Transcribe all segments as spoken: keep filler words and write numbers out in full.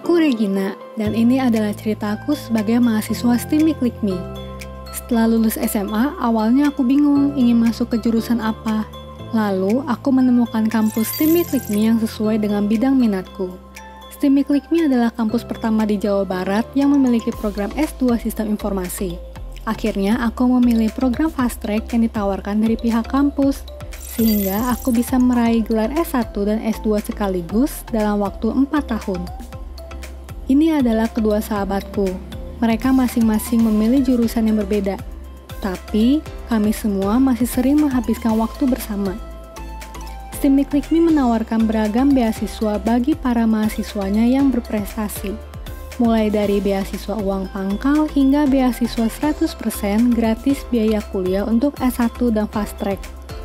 Aku Regina, dan ini adalah ceritaku sebagai mahasiswa STIMIK LIKMI. Setelah lulus S M A, awalnya aku bingung ingin masuk ke jurusan apa. Lalu, aku menemukan kampus STIMIK LIKMI yang sesuai dengan bidang minatku. STIMIK LIKMI adalah kampus pertama di Jawa Barat yang memiliki program S dua Sistem Informasi. Akhirnya, aku memilih program Fast Track yang ditawarkan dari pihak kampus, sehingga aku bisa meraih gelar S satu dan S dua sekaligus dalam waktu empat tahun. Ini adalah kedua sahabatku. Mereka masing-masing memilih jurusan yang berbeda, tapi kami semua masih sering menghabiskan waktu bersama. STIMIK LIKMI menawarkan beragam beasiswa bagi para mahasiswanya yang berprestasi, mulai dari beasiswa uang pangkal hingga beasiswa seratus persen gratis biaya kuliah untuk S satu dan Fast Track.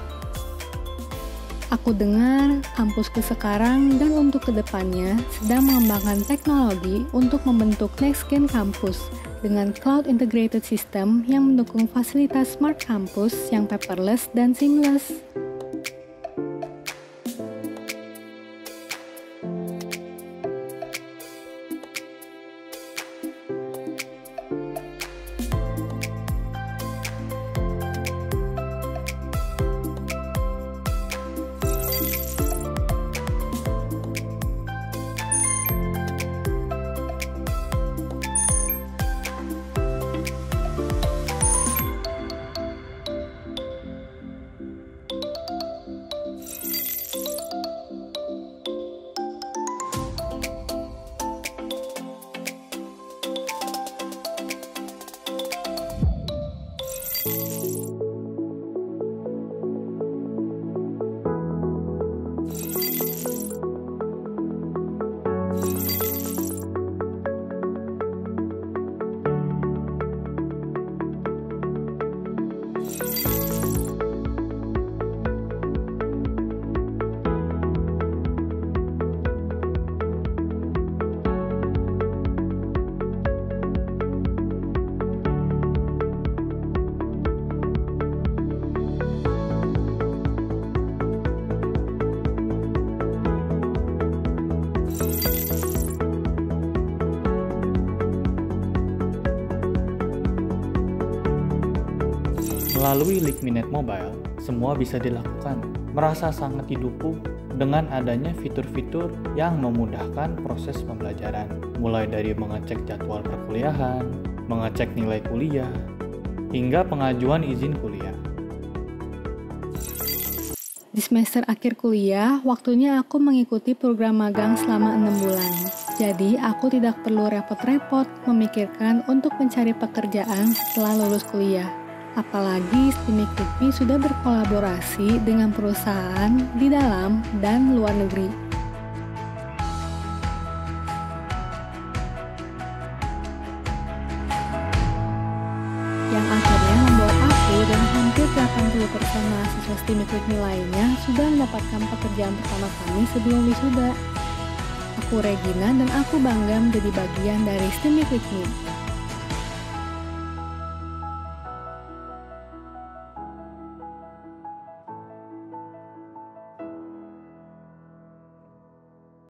Aku dengar kampusku sekarang dan untuk kedepannya sedang mengembangkan teknologi untuk membentuk next gen kampus dengan cloud integrated system yang mendukung fasilitas smart campus yang paperless dan seamless. Melalui LIKMINET Mobile, semua bisa dilakukan. Merasa sangat didukung dengan adanya fitur-fitur yang memudahkan proses pembelajaran, mulai dari mengecek jadwal perkuliahan, mengecek nilai kuliah, hingga pengajuan izin kuliah. Di semester akhir kuliah, waktunya aku mengikuti program magang selama enam bulan. Jadi, aku tidak perlu repot-repot memikirkan untuk mencari pekerjaan setelah lulus kuliah. Apalagi STIMIK LIKMI sudah berkolaborasi dengan perusahaan di dalam dan luar negeri. Yang akhirnya membuat aku dan hampir delapan puluh persen mahasiswa STIMIK LIKMI lainnya sudah mendapatkan pekerjaan pertama kami sebelum wisuda. Aku Regina dan aku bangga menjadi bagian dari STIMIK LIKMI.